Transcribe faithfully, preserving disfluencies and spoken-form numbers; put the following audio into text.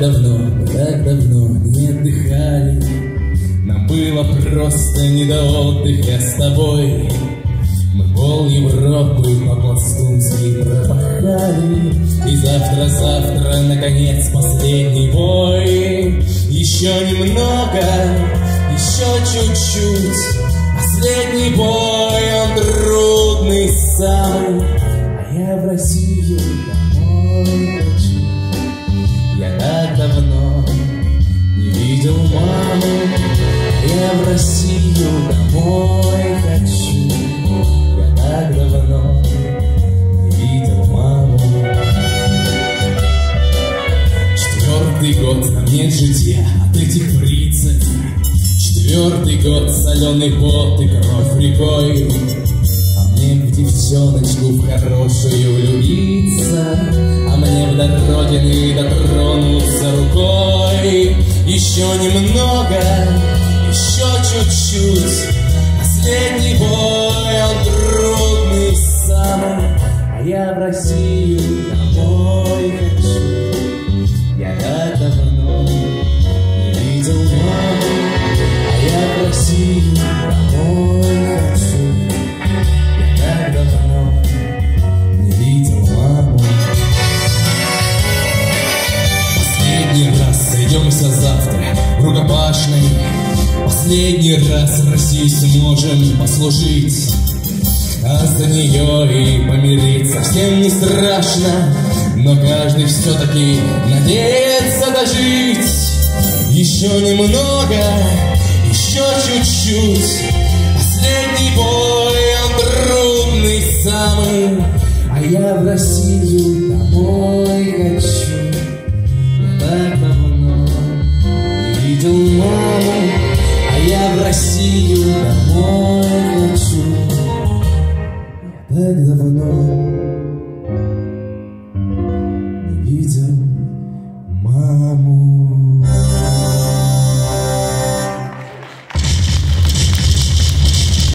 давно, мы так давно не отдыхали. Нам было просто не до отдыха с тобой. Мы пол Европы по-пластунски пропахали. И завтра-завтра, наконец, последний бой. Еще немного, еще чуть-чуть. Последний бой, он трудный самый. А я в Россию домой хочу. Я так давно не видел маму. Я в Россию домой хочу. Я так давно не видел маму. Четвертый год, нам нет житья от этих фрицев. Четвертый год, соленый пот и кровь рекой. А мне в девчоночку в хорошую влюбиться, а мне вдоль родины дотронуться рукой. Еще немного, еще чуть-чуть. Последний бой, он трудный самый. А я в Россию домой хочу. Я так давно не видел маму. А я в Россию домой хочу. Я так давно не видел маму. Последний раз сойдемся завтра в рукопашной. Последний раз России сможем послужить, а за нее и помереть совсем не страшно. Но каждый все-таки надеется дожить. Еще немного, еще чуть-чуть. Последний бой, он трудный самый. А я в Россию домой хочу. Я так давно не видел маму. А я в Россию домой хочу. Я так давно